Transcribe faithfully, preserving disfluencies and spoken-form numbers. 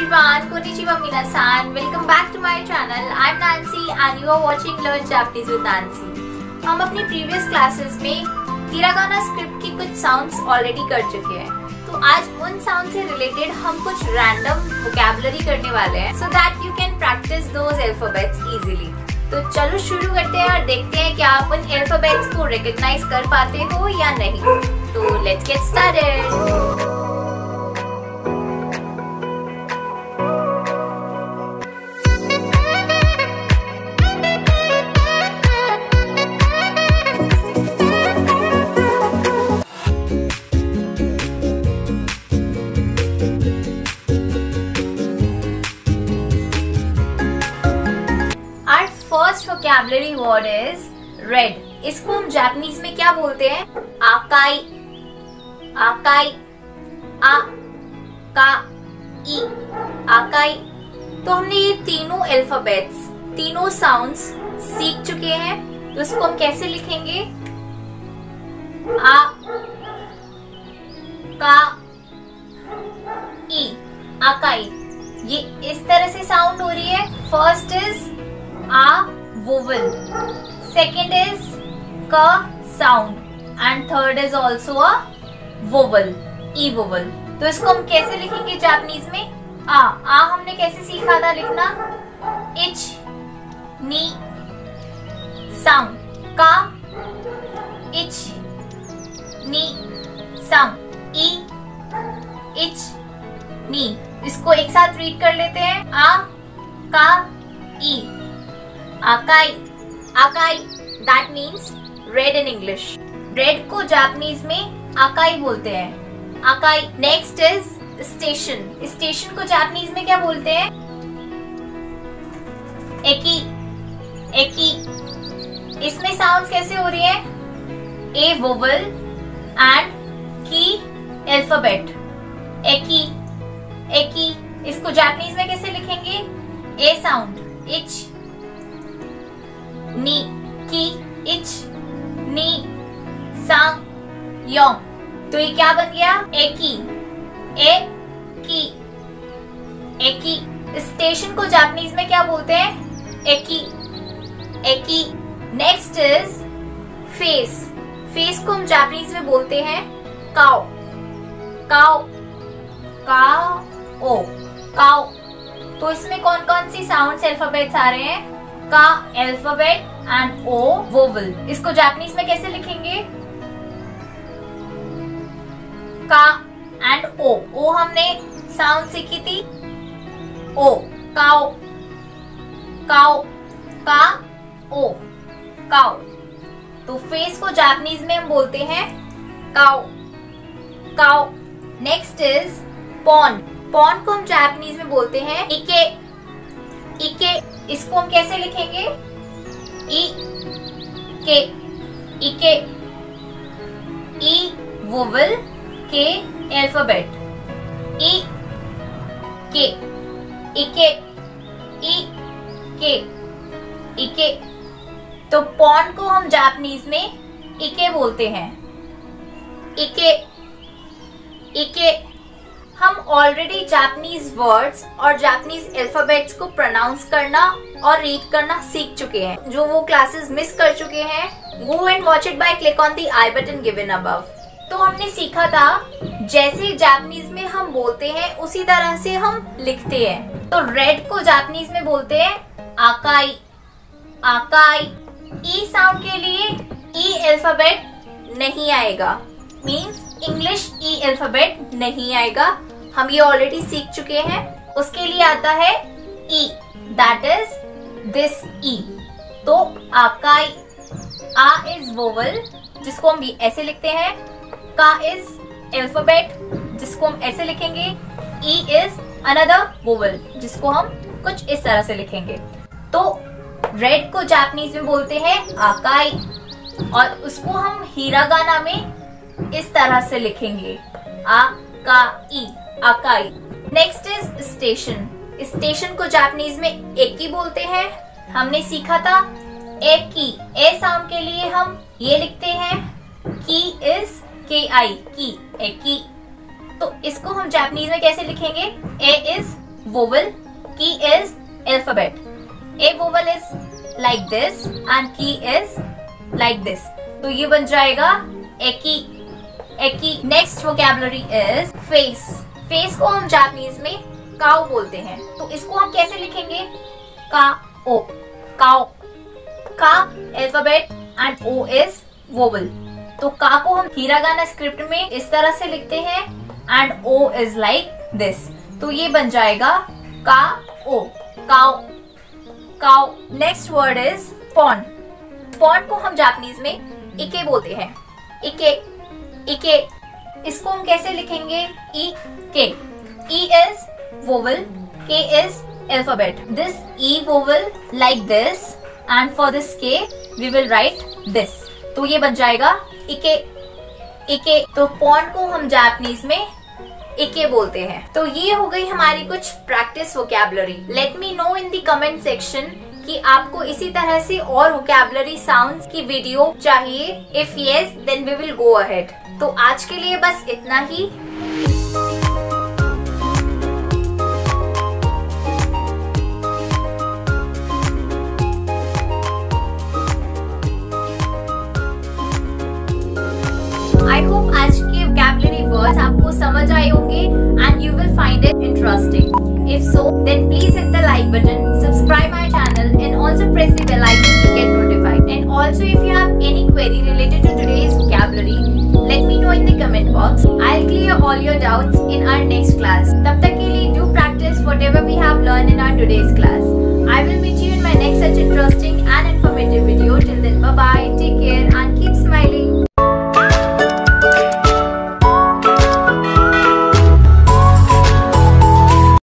everyone, konnichiwa minasan. Welcome back to my channel. I'm Nancy and you are watching Learn Japanese with Nancy. हम अपनी previous classes में hiragana script की कुछ sounds already कर चुके हैं, तो आज उन साउंड से रिलेटेड हम कुछ रैंडम वोकैबुलरी करने वाले हैं, so that you can practice those alphabets easily. तो चलो शुरू करते हैं और देखते हैं क्या आप उन अल्फाबेट्स को रिकॉग्नाइज कर पाते हो या नहीं. तो let's get started. First vocabulary word is red. इसको हम जापानीज में क्या बोलते हैं? आकाई. आकाई. आ का ई. आकाई. तो हमने ये तीनों अल्फाबेट्स, तीनों साउंड्स सीख चुके हैं. तो इसको हम कैसे लिखेंगे? आ का ई. आकाई. ये इस तरह से साउंड हो रही है. First is a vowel, second is ka sound and third is also a vowel, e vowel. तो इसको हम कैसे लिखेंगे जापानीज में? आ. आ हमने कैसे सीखा था लिखना? इच नी सांग. का इच नी सांग. ई इच नी. इसको एक साथ रीड कर लेते हैं. आ का ई. आकाई. आकाई that means red in English. Red को जापानीज में आकाई बोलते हैं. आकाई. Next is station. स्टेशन को जापानीज में क्या बोलते हैं? एकी. एकी. इसमें साउंड्स कैसे हो रही है? ए वोवल एंड की अल्फाबेट. एकी. एकी. इसको जापानीज में कैसे लिखेंगे? ए साउंड. इच नी की. इच नी सांग योंग. तो ये क्या बन गया? एकी. ए की. एकी. स्टेशन को जापानीज में क्या बोलते हैं? एकी. एकी. Next is face. फेस को हम जापानीज में बोलते हैं काओ. काओ. काओ. काओ. तो इसमें कौन कौन सी साउंड्स अल्फाबेट्स आ रहे हैं? का अल्फाबेट एंड ओ वोवल. इसको जापानीज में कैसे लिखेंगे? का एंड ओ. ओ हमने साउंड सीखी थी. ओ. काओ. काओ. का ओ. काओ. तो फेस को जापानीज में हम बोलते हैं काओ. काओ. Next is pond. पॉन को हम जापानीज में बोलते हैं इके. इके. इसको हम कैसे लिखेंगे? ई के. इके. ई वोवल के अल्फाबेट. ई के. इके. ई के. इके. तो पॉन को हम जापानीज में इके बोलते हैं. इके. इके. हम ऑलरेडी जापानीज वर्ड्स और जापानीज अल्फाबेट्स को प्रोनाउंस करना और रीड करना सीख चुके हैं. जो वो क्लासेस मिस कर चुके हैं, go and watch it by click on the i button given above. तो हमने सीखा था जैसे जापानीज में हम बोलते हैं उसी तरह से हम लिखते हैं. तो रेड को जापानीज में बोलते हैं आकाई. आकाई. ई साउंड के लिए ई अल्फाबेट नहीं आएगा. मीन्स इंग्लिश ई अल्फाबेट नहीं आएगा. हम ये ऑलरेडी सीख चुके हैं. उसके लिए आता है ई. दैट इज दिस ई. तो आकाई. आ इज वोवल जिसको हम ऐसे लिखते हैं. का इज अल्फाबेट जिसको हम ऐसे लिखेंगे. ई इज अनदर वोवल जिसको हम कुछ इस तरह से लिखेंगे. तो रेड को जापानीज में बोलते हैं आकाई और उसको हम हिरागाना में इस तरह से लिखेंगे. आ का ई. आकाई. Next is station. स्टेशन को जापानीज में एकी बोलते हैं. हमने सीखा था एकी. ए साउंड के लिए हम ये लिखते हैं की इज के आई. की. एकी. तो इसको हम जापानीज में कैसे लिखेंगे? ए इज vowel, key is alphabet. A vowel is like this and key is like this. तो ये बन जाएगा एकी एकी. Next vocabulary is face. Face को हम जापानीज में काओ बोलते हैं. तो इसको हम कैसे लिखेंगे? का ओ, काओ. का अल्फाबेट एंड ओ इज वोवल. तो का को हम हिरागाना स्क्रिप्ट में इस तरह से लिखते हैं एंड ओ इज लाइक दिस. तो ये बन जाएगा का ओ, काओ काओ. Next word is pond. Pond को हम जापानीज में इके बोलते हैं. इके इके. इसको हम कैसे लिखेंगे? ई के. ई इज वोवल, के is alphabet. This e vowel like this and for this k we will write this. तो ये बन जाएगा इके इके. तो पॉन्ड को हम जापानीज में इके बोलते हैं. तो ये हो गई हमारी कुछ practice vocabulary. Let me know in the comment section कि आपको इसी तरह से और वोकैबुलरी साउंड्स की वीडियो चाहिए. If yes then we will go ahead. तो आज के लिए बस इतना ही. आई होप आज के वोकैबुलरी वर्ड्स आपको समझ आए होंगे and you will find it interesting. If so, then please hit the like button, subscribe my channel and also press the bell icon to get notified. And also if you have any query related to today's vocabulary, let me know in the comment box. I'll clear all your doubts in our next class. तब तक के लिए